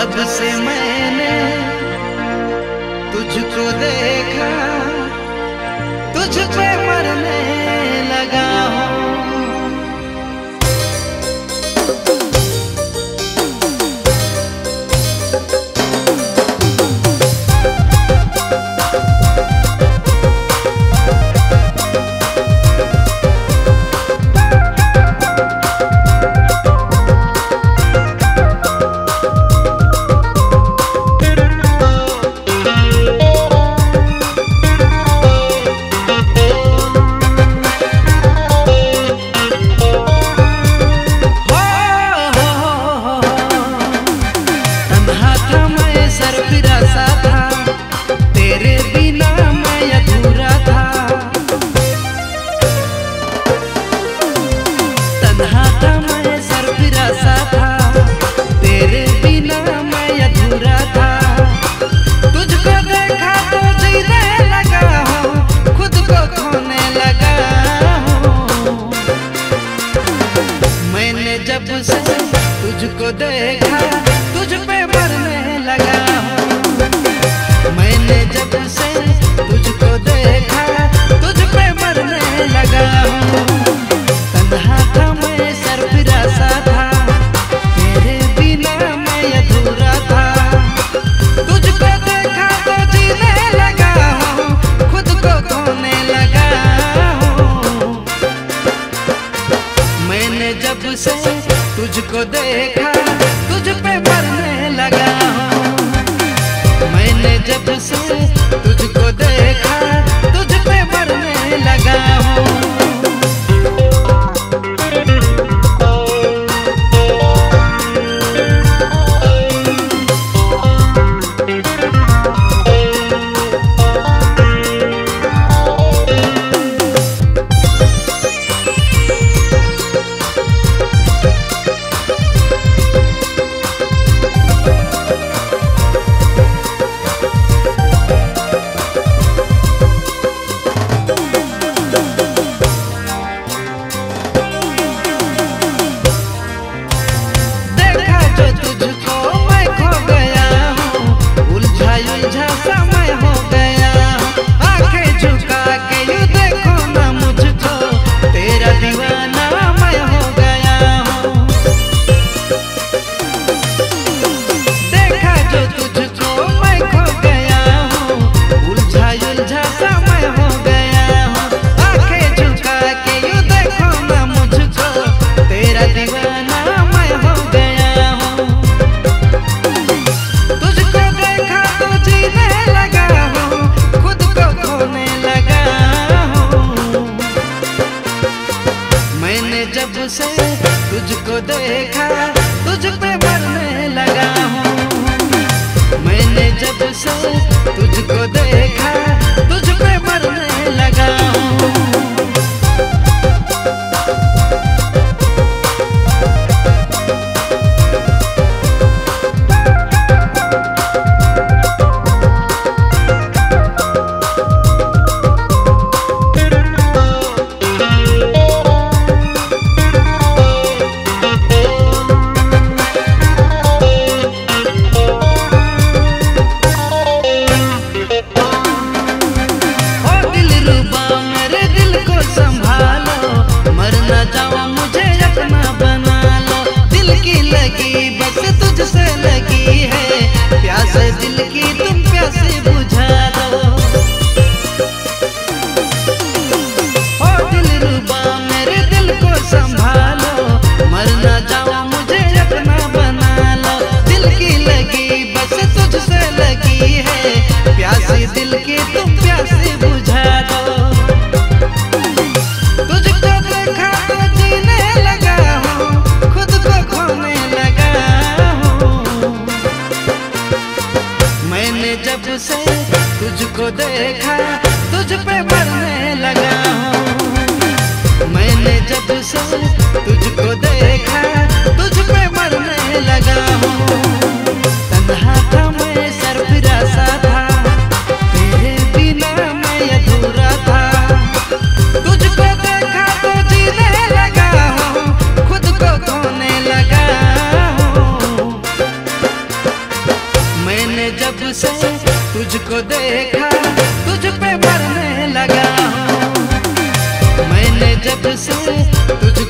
जब से मैंने तुझको देखा तुझ पे मरने लगा हूँ। जब से तुझको देखा तुझ पे मरने लगा हूँ। मैंने जब से तुझको देखा तुझ पे मरने लगा हूँ। तन्हा था मैं सरफिरा सा था, तेरे बिना मैं अधूरा था। तुझको देखा तो जीने लगा हूँ, खुद को खोने लगा हूँ। मैंने जब से तुझको देखा तुझ पे मरने लगा हूँ। मैंने जब से तुझको देखा तुझ पे मरने लगा हूँ। जब से तुझको देखा तुझ पे मरने लगा हूँ। मैंने जब से तुझको देखा तुझ पे मरने लगा हूँ। तुझसे लगी है प्यास दिल की, तुम प्यासे बुझा दो। ओ दिल रुबा मेरे दिल को संभालो, मर ना जाओ मुझे अपना बना लो। दिल की लगी बस तुझसे लगी है प्यासी दिल की, तुम प्यासे बुझा दो। तुझको देखा तो जीने लगा हूँ, खुद को खोने लगा। मैंने जब से तुझको देखा तुझ पे मरने लगा हूँ। मैंने जब से तुझको देखा तुझ पे मरने लगा हूँ। तन्हा था मैं सरफिरा सा था, तेरे बिना मैं अधूरा था। तुझको देखा तो जीने लगा हूँ, खुद को खोने लगा हूँ। तुझको देखा तुझ पे मरने लगा हूँ। मैंने जब से तुझ